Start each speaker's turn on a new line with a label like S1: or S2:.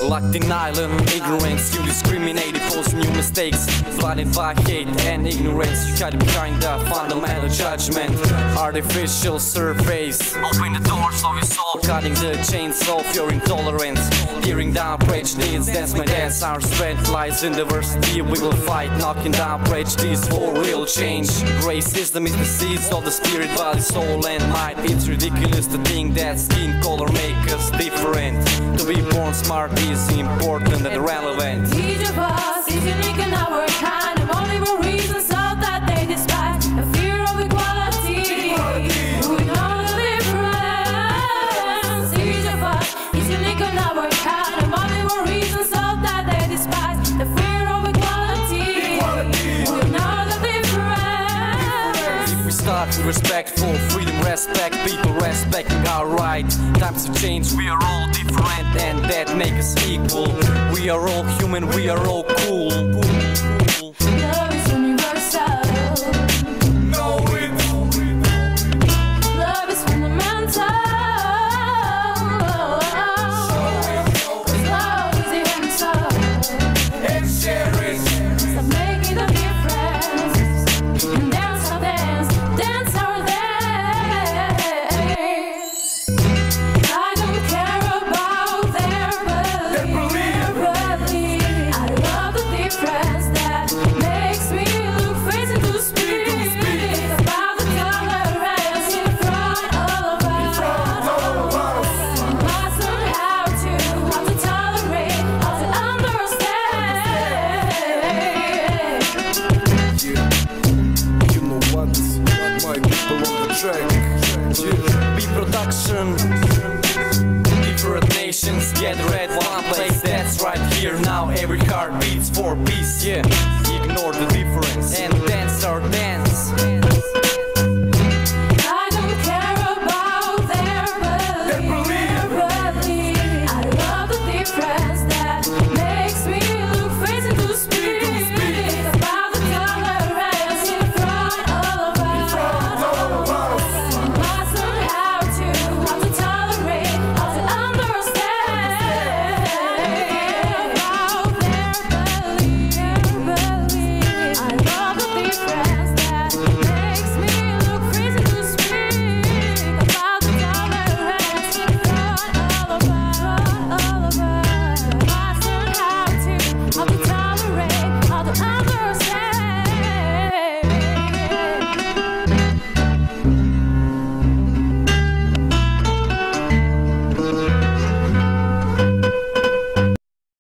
S1: Locked in island, ignorance, you discriminate, impose new mistakes. Blinded by hate and ignorance, you hide behind the fundamental judgment. Artificial surface, open the doors of your soul, cutting the chains of your intolerance. Tearing down prejudice, that's my dance. Our strength lies in diversity, we will fight, knocking down prejudice for real change. Racism is the seeds of the spirit, body, soul and mind. It's ridiculous to think that skin color makes us different. To be born smart is important and relevant.
S2: Each of us is unique in our kind, and only for reasons so that they despise the fear of equality. We know the difference. Each of us is unique in our kind, and only for reasons so that they despise the fear of equality. We know the difference.
S1: If we start with respectful freedom, respect people, respecting our right. Times have changed, we are all different, and that makes us equal. We are all human, we are all cool.
S2: Love is universal.
S1: Know it.
S2: Love is fundamental. Love is the answer.
S1: And share it.
S2: Stop making the difference. And dance our dance, dance our dance. I don't care about their belief. I love the difference that makes me look face into speak about the tolerance in front of us. We must learn how to tolerate, how to understand.
S3: You know what? My people on the track.
S1: Be production. Different nations gather at one place. That's right here now. Every heart beats for peace. Yeah. Ignore the difference and dance our dance.